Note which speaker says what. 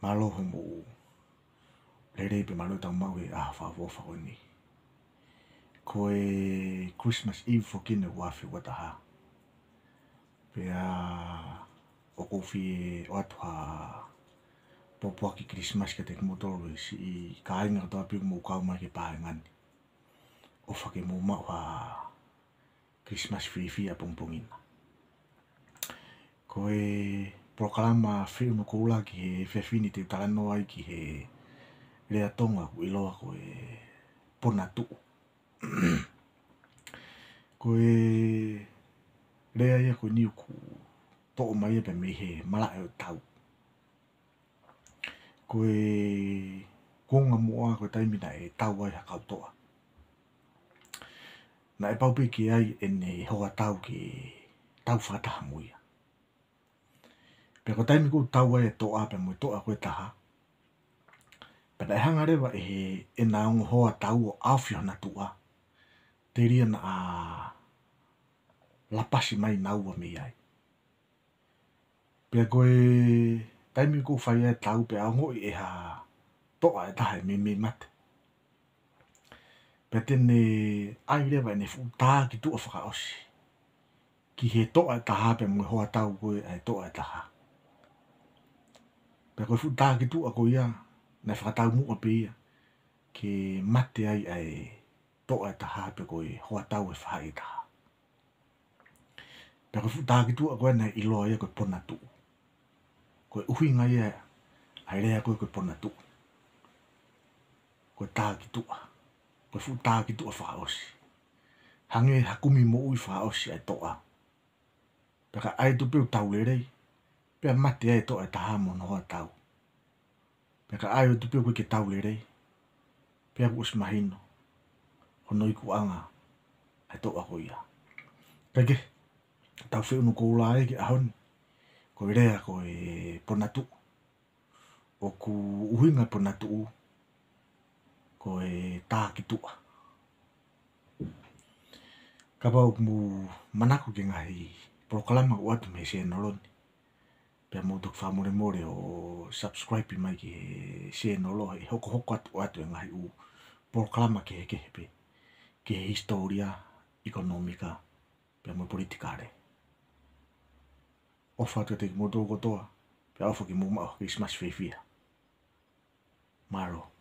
Speaker 1: malo homo lere pe malo tau mau e a fa ni ko e Christmas Eve fo kine wafi wataha pe a o kofi o atu ha popoaki Christmas ke te motor si ka inga to api mo ka mai ke pa ngani o fa ke mo ma wa Christmas fi a pongpongin ko e proklama film ko ula ki he fefini te talano ai ki he lea tonga ko iloa ko e pona tu ko e lea ia ko niu ku to mai pe me he mala e tau ko e konga moa ko taimina e tau ai ha toa na e paupi ki ai ene hoa tau ki tau whataha muia. Pea ko taimi ko tau ai e toa pe mo toa koe taha. Pea e hanga rewa e naongo hoa tau o awhio na tua. Te ria na a lapasi mai naua mi ai. Pea koe taimi ko whai ai tau pe aongo e ha toa e taha e me mate. Pea tene ai rewa e ne futaa ki tua whakaosi. Ki he toa e taha pe mo hoa tau koe e toa e taha. Pea koe futaa ki tua ko ia na whakatau mua pe ia. Ke mate ai ai toa e taha pe koe hoa tau e whai e taha. Pea koe futaa ki tua koe na iloa ia koe pona tu. Koe uhinga ia ai rea koe koe pona tu. Koe taa ki tua. Koe futaa ki tua whakaosi. Hange hakumi mo ui whakaosi ai toa. Pea ka ai tu peu tau le rei. Pea mate ai toa e taha mo no hoa tau. Pea ka ai tu peu koe ke tau le rei. Pea ku usmahino. Hono iku anga. Ai toa ko ia. Peke. Tau whiu no ko ula ai ki ahoni. Koe rea koe pona tu. O ku uhinga pona tu. Koe tā ki tua. Ka pau mu manako ke ngahi. Proklama u atu me se noloni. Pea mo tuk whamore more o subscribe i mai ki se nolo. E hoko atu e ngahi u proklama ke heke hepe. Ke historia, ekonomika, pea mo politikare. Ofa atu te ki mo tō kotoa. Pea ofa ki mo mao Christmas fefia. Maro.